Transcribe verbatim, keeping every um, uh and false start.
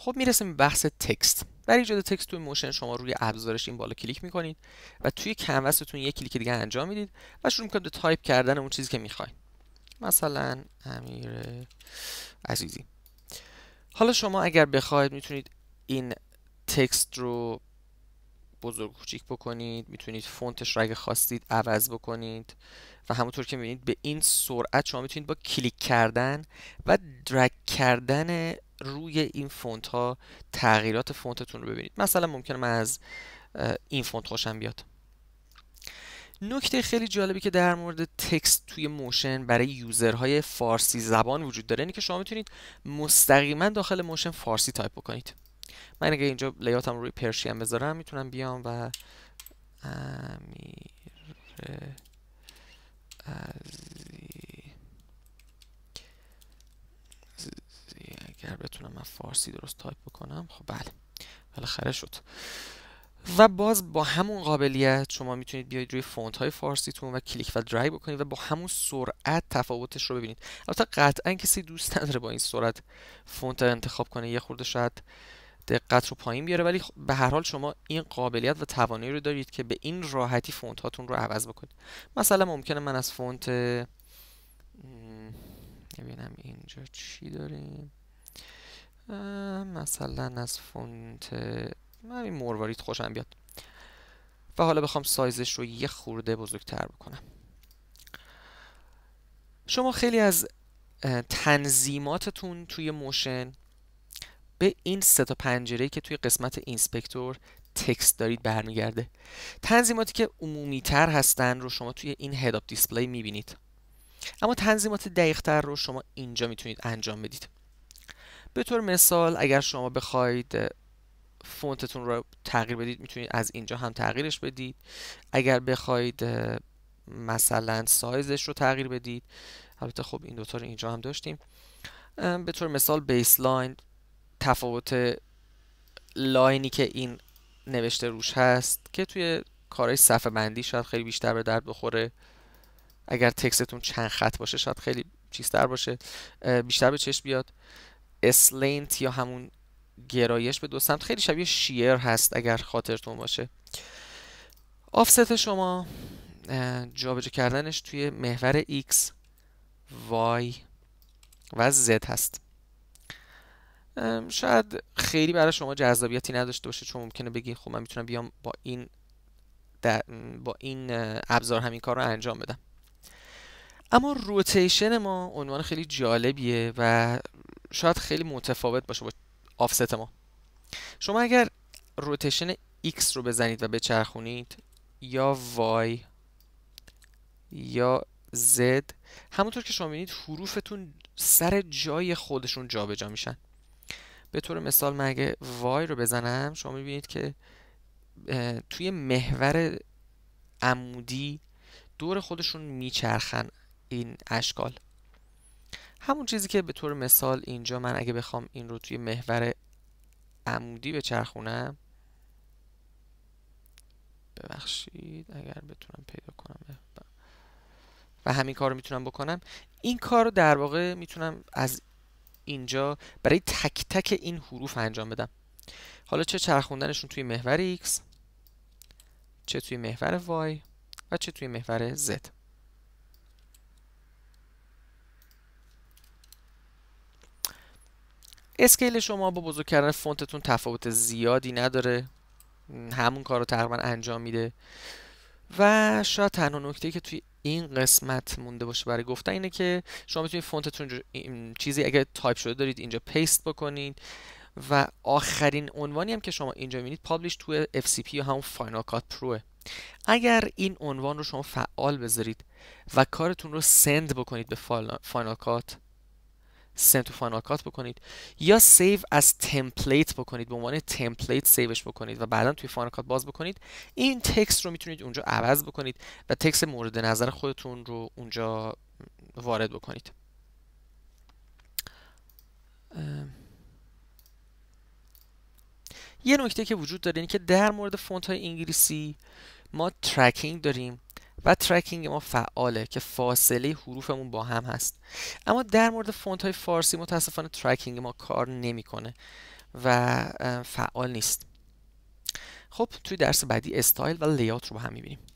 خب میرسیم به بحث تکست. برای ایجاد تکست توی موشن شما روی ابزارش این بالا کلیک میکنید و توی کنوستون یک کلیک دیگه انجام میدید و شروع میکنید به تایپ کردن اون چیزی که میخواین. مثلا امیر عزیزی. حالا شما اگر بخواید میتونید این تکست رو بزرگ کوچیک بکنید، میتونید فونتش رو اگه خواستید عوض بکنید و همونطور که میبینید به این سرعت شما میتونید با کلیک کردن و درگ کردن روی این فونت ها تغییرات فونتتون رو ببینید. مثلا ممکنه من از این فونت خوشم بیاد. نکته خیلی جالبی که در مورد تکست توی موشن برای یوزرهای فارسی زبان وجود داره اینه که شما میتونید مستقیما داخل موشن فارسی تایپ بکنید. من اگه اینجا لیاتم رو روی پرشین بذارم میتونم بیام و امیر عزیزی اگر بتونم من فارسی درست تایپ بکنم. خب بله بالاخره شد. و باز با همون قابلیت شما میتونید بیاید روی فونت های فارسیتون و کلیک و درگ بکنید و با همون سرعت تفاوتش رو ببینید. البته قطعا کسی دوست نداره با این سرعت فونت انتخاب کنه، یه خورده شاید دقت رو پایین بیاره، ولی به هر حال شما این قابلیت و توانایی رو دارید که به این راحتی فونت هاتون رو عوض بکنید. مثلا ممکنه من از فونت ببینم اینجا چی داریم، مثلا از فونت من این مروارید خوشم بیاد و حالا بخوام سایزش رو یه خورده بزرگتر بکنم. شما خیلی از تنظیماتتون توی موشن به این سه تا پنجره‌ای که توی قسمت اینسپکتور تکست دارید برمیگرده. تنظیماتی که عمومی تر هستن رو شما توی این هد اپ دیسپلی میبینید، اما تنظیمات دقیق تر رو شما اینجا میتونید انجام بدید. به طور مثال اگر شما بخواید فونتتون رو تغییر بدید میتونید از اینجا هم تغییرش بدید. اگر بخواید مثلا سایزش رو تغییر بدید، البته خب این دوتا رو اینجا هم داشتیم. به طور مثال بیسلاین، تفاوت لاینی که این نوشته روش هست که توی کارهای صفحه بندی شاید خیلی بیشتر به درد بخوره. اگر تکستتون چند خط باشه شاید خیلی چیزتر باشه، بیشتر به چشم بیاد. اسلنت یا همون گرایش به دو سمت خیلی شبیه شیر هست اگر خاطرتون باشه. آفست شما جابجا کردنش توی محور X، Y و Z هست. شاید خیلی برای شما جذابیتی نداشته باشه، چون ممکنه بگی خب من میتونم بیام با این با این ابزار همین کار رو انجام بدم. اما روتیشن ما عنوان خیلی جالبیه و شاید خیلی متفاوت باشه با آفست ما. شما اگر روتیشن X رو بزنید و بچرخونید یا Y یا Z، همونطور که شما می‌بینید حروفتون سر جای خودشون جابجا میشن. به طور مثال من اگه Y رو بزنم شما می‌بینید که توی محور عمودی دور خودشون میچرخن این اشکال. همون چیزی که به طور مثال اینجا من اگه بخوام این رو توی محور عمودی بچرخونم، ببخشید اگر بتونم پیدا کنم و همین کار رو میتونم بکنم، این کار رو در واقع میتونم از اینجا برای تک تک این حروف انجام بدم. حالا چه چرخوندنشون توی محور X، چه توی محور Y و چه توی محور Z. اسکیل شما با بزرگ کردن فونتتون تفاوت زیادی نداره، همون کار رو تقریبا انجام میده. و شاید تنها نکته‌ای که توی این قسمت مونده باشه برای گفتن اینه که شما میتونید فونتتون چیزی اگه تایپ شده دارید اینجا پیست بکنید و آخرین عنوانی هم که شما اینجا میبینید پابلیش توی اف سی پی یا همون فاینال کات پروه. اگر این عنوان رو شما فعال بذارید و کارتون رو سند بکنید به فاینال کات، سند تو فاینال کات بکنید یا سیو از تمپلیت بکنید، به عنوان تمپلیت سیوش بکنید و بعدا توی فاینال کات باز بکنید، این تکست رو میتونید اونجا عوض بکنید و تکست مورد نظر خودتون رو اونجا وارد بکنید. یه نکته که وجود داره اینه که در مورد فونت های انگلیسی ما ترکینگ داریم و ترکینگ ما فعاله که فاصله حروفمون با هم هست. اما در مورد فونت های فارسی متاسفانه ترکینگ ما کار نمیکنه و فعال نیست. خب توی درس بعدی استایل و لیآوت رو با هم میبینیم.